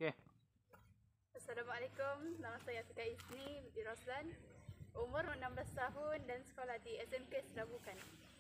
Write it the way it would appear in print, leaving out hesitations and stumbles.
Okey. Assalamualaikum, nama saya Afiqah Isni binti Roslan. Umur 16 tahun dan sekolah di SMK Serabukan.